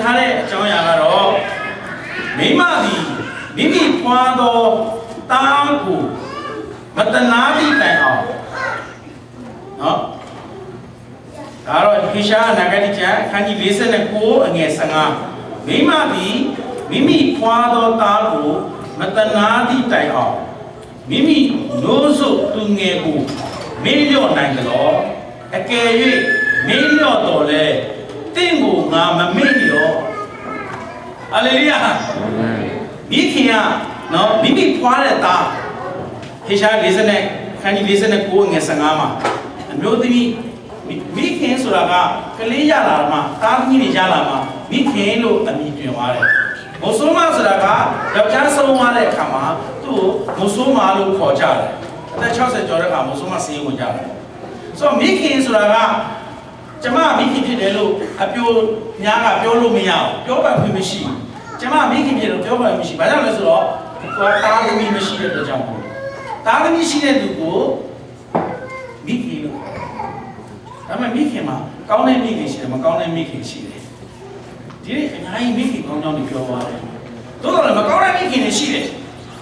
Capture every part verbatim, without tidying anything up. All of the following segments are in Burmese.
ထားတဲ့အကြောင်းအရာကတော့မိမသည်မိမိဖွာသောတားကိုမတနာပြီးတိုင်အောင်နော်ဒါတော့ခိရှာနဂတိကျမ်းခန်းကြီး၄၉အငယ်၁၅မိမသည်မိမိဖွာသောတားကိုမတနာပြီးတိုင်အောင်မိမိနိုးစုသူငယ်ကိုမေ့လျော့နိုင်ကြတော့အကယ်၍မေ့လျော့တော်လဲတင့်ကိုငါမမေ့လျော့ဟာလေလုယာမိခင်ကနော်မိမိဖွာတဲ့သားဟေရှာ၄၀နဲ့ခန်းကြီး၄၉ငယ်၁၅မှာအမျိုးသမီးမိခင်ဆိုတာကကလေးရလာမှသားသမီးတွေရလာမှမိခင်လို့အမည်တွင်သွားတယ်မုဆိုးမဆိုတာကယောက်ျားဆုံးသွားတဲ့အခါမှာသူ့ကိုမုဆိုးမလို့ခေါ်ကြတယ်အသက်၆၀ကျော်တဲ့အခါမုဆိုးမဆေးဝင်ကြတယ်ဆိုတော့မိခင်ဆိုတာကကျမမိခင်ဖြစ်တယ်လို့အပြိုများကပြောလို့မရအောင်ပြောပန်ခွင့်မရှိကျမမိခင်ဖြစ်လို့ပြောပန်မရှိဘာကြောင့်လဲဆိုတော့သူကသားသမီးမရှိတဲ့အတွက်ကြောင့်ပေါ့သားသမီးရှိတဲ့သူကိုမိခင်လို့ဒါပေမဲ့မိခင်မှာကောင်းတဲ့မိခင်ရှိတယ်မကောင်းတဲ့မိခင်ရှိတယ်ဒီနေ့အများကြီးမိခင်ကောင်းကြောင်းတွေပြောသွားတယ်တိုးတော့လည်းမကောင်းတဲ့မိခင်တွေရှိတယ်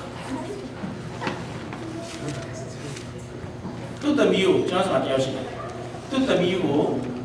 သူ့သမီးကိုကျွန်တော်ဆိုတယောက်ရှိတယ်သူ့သမီးကို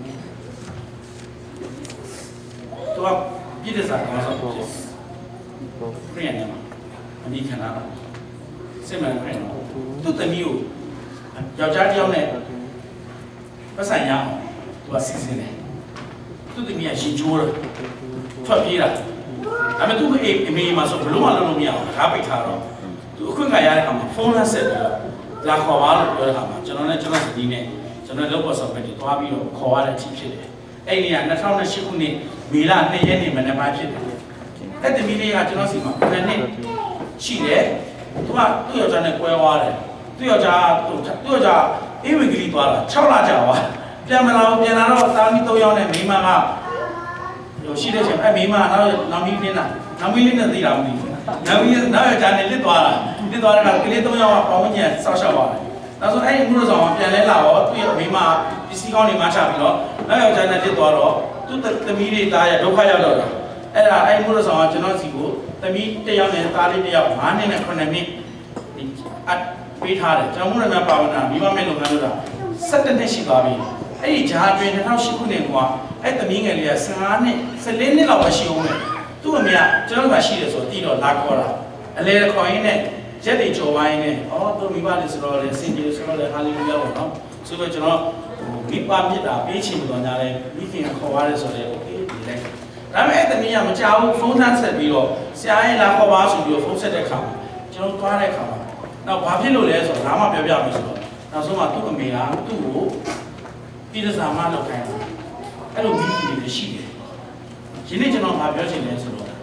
သူကပြည်သက်စာကောင်းဆောင်ဖြစ်ပြန်နေမှာအမိခံတာစစ်မှန်ပြန်တော့သူ့သမီးကိုယောက်ျားတစ်ယောက်နဲ့ပတ်ဆိုင်ရအောင်သူကစီစဉ်တယ်သူ့သမီးကရှင်ကျိုးတယ်ထွက်ပြေးတာဒါပေမဲ့သူ့အိမ်အမေမှာဆိုဘလို့မှလုံးလုံးမရအောင်ကားပိတ်ထားတော့သူအခွင့်အခါရတဲ့အခါမှာဖုန်းနဲ့ဆက်ပြီးတော့လာခေါ်ပါလို့ပြောတဲ့အခါမှာကျွန်တော်နဲ့ကျွန်တော်စတီးနဲ့ကျွန်တော်လောက်ပေါ်ဆောင်ပဲတွားပြီးတော့ခေါ်ရတဲ့အချိန်ဖြစ်တယ်အဲ့ဒီက၂၀၀၈ခုနှစ်မေလ၂ရက်နေ့မနေ့ပိုင်းဖြစ်တယ်အဲ့ဒီမီလေးကကျွန်တော်စီမှာဘယ်နှစ်ရှိတယ်သူကသူ့ယောက်ျားနဲ့ကွဲသွားတယ်သူ့ယောက်ျားသူ့ယောက်ျားအေးဝီဂရီသွားတာ၆လကြာသွားပြန်မလာဘူးပြန်လာတော့တာမီ၃ယောက်နဲ့မိမကရောရှိတဲ့ချိန်အဲ့မိမနောက်နောက်မီးလင်းတာနောက်မီးလင်းတဲ့သိတာမသိဘူးနောက်မီးနောက်ယောက်ျားနဲ့လစ်သွားတာလစ်သွားတဲ့ကကလေး၃ယောက်ကပေါင်းကျန်ဆောက်ရှောက်သွားတယ်နောက်ဆုံးအဲ့ဒီမှုလို့ဆောင်ပြန်လဲလာတော့သူ့ရဲ့မိမပစ္စည်းကောင်းတွေမှချပြီးတော့နောက်ယောက်ျားနဲ့လစ်သွားတော့သူ့သမီးတွေသားရဲ့ဒုက္ခရောက်တော့တာအဲ့ဒါအဲ့ဒီမှုလို့ဆောင်ကကျွန်တော်စီကိုသမီးတစ်ယောက်နဲ့သားလေးတစ်ယောက်၅နှစ်နဲ့၇နှစ်အပေးထားတယ်ကျွန်တော်မှုရမပါဝနာမိမမဲ့လုပ်ငန်းလုပ်တာ၁၇နှစ်ရှိသွားပြီအဲ့ဒီဂျာအတွင်း၂၀၀၈ခုနှစ်ကအဲ့သမီးငယ်လေးက၁၅နှစ်၁၄နှစ်လောက်ပဲရှိအောင်လေသူ့အမေကကျွန်တော်ကရှိတယ်ဆိုတော့တီးတော့လာခေါ်တာအလေခေါ်ရင်းနဲ့ရက်တွေကြော်ဝိုင်းနဲ့အော်သူမိဘလေးဆိုတော့လေစင်ကြီးဆိုတော့လေဟာလေလုယာပေါ့နော်ဆိုတော့ကျွန်တော်မိဘမြတ်တာပေးချင်တော့ညာလဲမိခင်ခေါ်ရတယ်ဆိုတော့โอเคဒီလိုက်ဒါပေမဲ့အဲ့သမီးကမကြောက်ဘူးဖုန်းဆက်ဆက်ပြီးတော့ဆရာရဲ့လာခေါ်ပါဆိုပြီးတော့ဖုန်းဆက်တဲ့ခါမှာကျွန်တော်သွားတဲ့ခါမှာနောက်ဘာဖြစ်လို့လဲဆိုတော့ဒါမှပြောပြမယ်ဆိုတော့နောက်ဆုံးမှသူ့အမေကသူ့ကိုပြည်သက်စာမလောက်ခိုင်းတာအဲ့လိုမိခင်တွေရှိတယ်ဒီနေ့ကျွန်တော်ဘာပြောချင်လဲဆိုတော့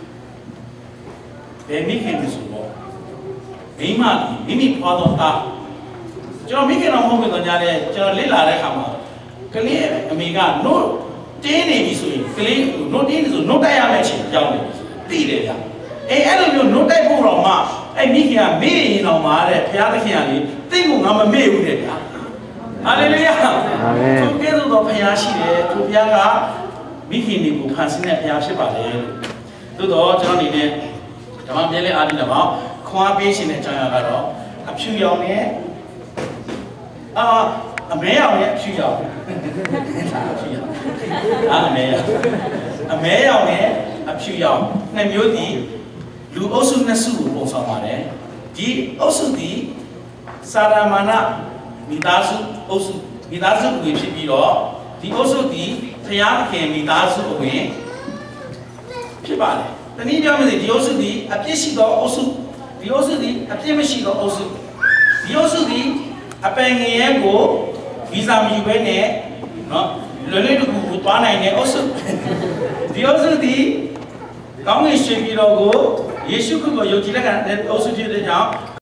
ဘယ်မိခင်တွေဆိုတော့မိမကြီးမိမိဖွာတော့တာကျွန်တော်မိခင်တော်မဟုတ်ဘူးတော့ညာလေကျွန်တော်လစ်လာတဲ့ခါမှာကလေးအမေကနို့တင်းနေပြီဆိုရင်ကလေးနို့တင်းနေဆိုနို့တိုက်ရမယ့်အချိန်ကြောင်းနေပြီသိတယ်ဗျအေးအဲ့လိုမျိုးနို့တိုက်ဖို့တော့မှအဲ့မိခင်ကမေ့ရင်တော့မှာတဲ့ဘုရားသခင်ကလေသိဖို့ငါမမေ့ဘူးတဲ့ဗျာဟာလေလုယာအာမင်သူကဲ့သို့သောဘုရားရှိတယ်သူဘုရားကမိခင်တွေကိုဖန်ဆင်းတဲ့ဘုရားဖြစ်ပါတယ်သို့တော့ကျွန်တော်အနေနဲ့ဓမ္မပြည့်လဲအားပြီးတော့ခွန်အားပေးရှင်တဲ့အကြောင်းအရာကတော့အဖြူရောင်နဲ့အာအမဲရောင်နဲ့အဖြူရောင်ဒါအဖြူရောင်အာအမဲရောင်အမဲရောင်နဲ့အဖြူရောင်နှစ်မျိုးဒီလူအုပ်စုနှစ်စုကိုပုံဆောင်ပါတယ်ဒီအုပ်စုဒီစာရမဏမိသားစုအုပ်စုမိသားစုဝင်ဖြစ်ပြီးတော့ဒီအုပ်စုဒီဘုရားသခင်မိသားစုဝင်ဖြစ်ပါတယ်တနည်းပြောမယ်ဆိုဒီအုပ်စုဒီအပြစ်ရှိသောအုပ်စုဒီအုပ်စုဒီအပြစ်မရှိသောအုပ်စုဒီအုပ်စုဒီအပင်ငရဲကိုဗီဇာမယူဘဲနဲ့နော်လွယ်လွယ်တကူကိုသွားနိုင်တဲ့အုပ်စုဒီအုပ်စုဒီကောင်းကင်ရှင်ပြည်တော်ကိုယေရှုခရစ်ကိုယုံကြည်လက်ခံတဲ့အုပ်စုဖြစ်တဲ့ကြောင့်